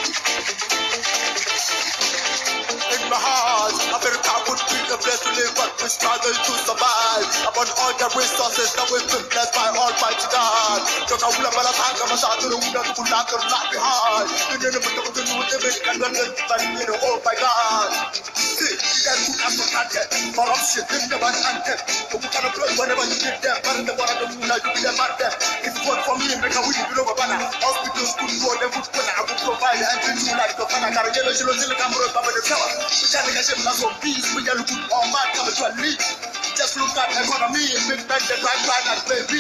In my heart, America would be the place to live, but we struggle to survive. Upon all the resources that we've been blessed by Almighty God. Joka ula bala thanga masatu ula kula kar not behind. You know the to do the bit can run the oh my God. See, you guys who have not had it. Corruption, in the one and them. Who can approach whenever you get them, but in the one of the moon, you be a man them. If you work for me, make a win, you know what hospitals could go, they would put I would provide and do you like the Fana Caragelo, she was in the camera of the tower. We can't get him as one piece, we are looking all my come to a lead. Just look at the economy, big bang the right line and baby.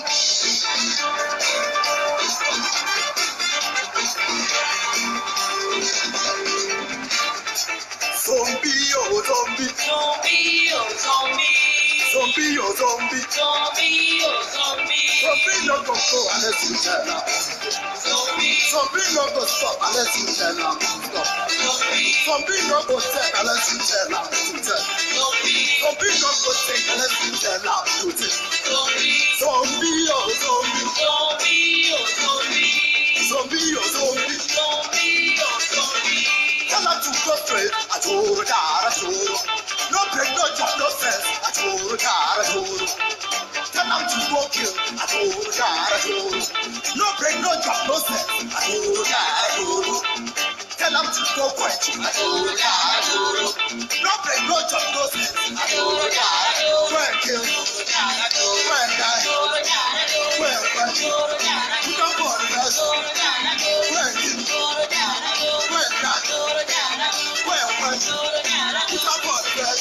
Zombie, oh zombie, zombie, oh zombie, zombie, oh zombie, zombie, oh zombie, zombie, no go go unless you tell now. Zombie no go stop unless you tell now. Stop. Zombie no go take unless you tell now. Zombie no go take unless you tell now. Zombie, oh zombie, zombie, oh zombie, zombie, oh zombie, zombie, oh zombie. Tell her to go straight. I told her, no break, no jump, no sense. I told her, tell them to go kill. I told her, no break, no jump, no sense. I told her, tell them to go quench. I told her, no break, no jump, no sense. I told her, go and kill, go and die, go and quench. You don't go on the best. Go and kill, go and die, go and quench. You don't go on the best.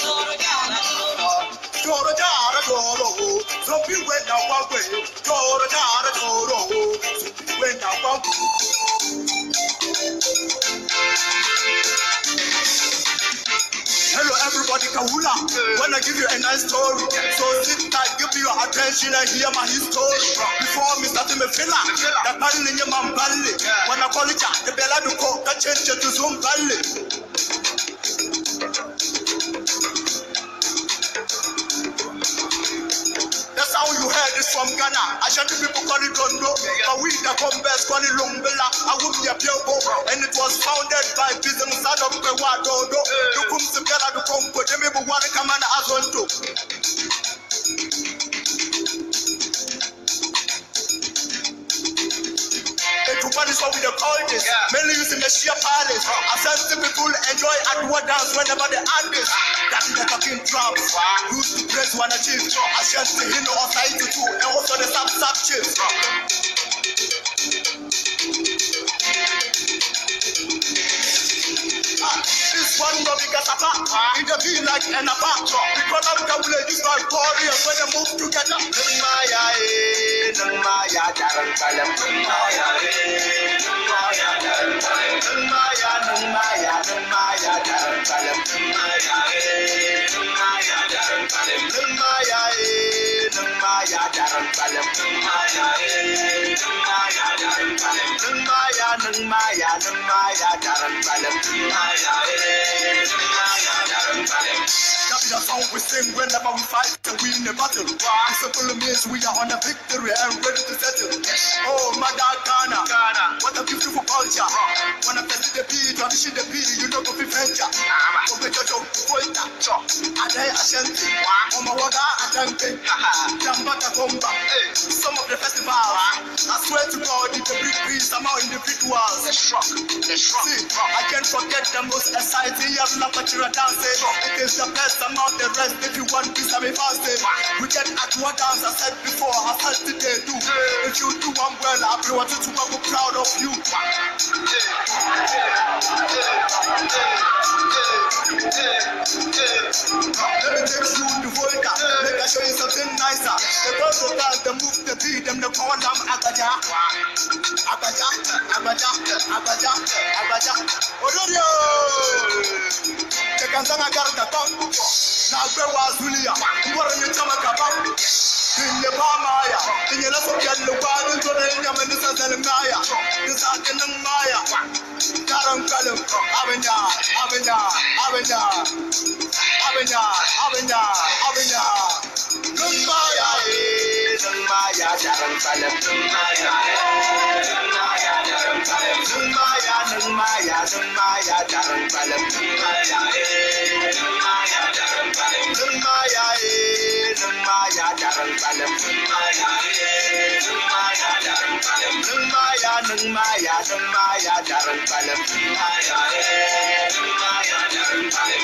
Joro jara joro, zombie went out one way. Joro jara joro, zombie went out one way. Hello everybody, Kahula. When I give you a nice story, so sit tight, give me your attention and hear my history. Before me starting me filler, the pali in your man valley. When I call it the bella do coke, that change to Zoom Valley. How you heard this from Ghana? I shan't people call it Dondo, but we the Combes call it Lumbela. I would be a Piobo, and it was founded by business out of Pewadodo. You come to Bella to Congo, they may be one command as well too. That is what we call this. Mainly using the Shia Palace. I sense people enjoy at what dance whenever they add this. That is the talking drums. Used to praise one achieve. I shall see him or side to two. And also the sub chips. This one no because apart. It be like an apart. Because I'm the village is my warriors when they move together. That's the song we sing whenever we fight and win the battle. It simply means we are on a victory and ready to settle. Oh, Mother Ghana, what a beautiful culture. When I play the beat, tradition the beat, you know go be venture. Some of the festivals, I swear to God, it's a big piece, I'm out individuals. See, I can't forget the most exciting year of Lapachira dancing. It is the best amount the rest. If you want peace, I'm fasting. We get at what dance I said before, I said today too. If you do one well, I'll be wanting to be proud of you. Let me take you to Volta. Let me show you something nicer. The girls will dance, they move the beat, them they call them Agaja. Agaja, Agaja, Agaja, Agaja. Odorio! They can sing a girl that come. Now go was Julia. You are in the Tamakaba. In the Pamaya. In the Lasso Yellow Garden, into the Yamanisa Maya. This are the Maya. Karam Kalam. Avena, Avena, Avena. Avena, Avena, Avena. Lumaya, Lumaya, Jaram Kalam. Lumaya, Lumaya, Jaram Kalam. Lumaya, nung maya jarang palam nung maya nung maya jarang palam nung maya nung maya jarang palam nung maya nung maya jarang palam nung maya nung maya nung maya jarang palam nung maya nung maya jarang palam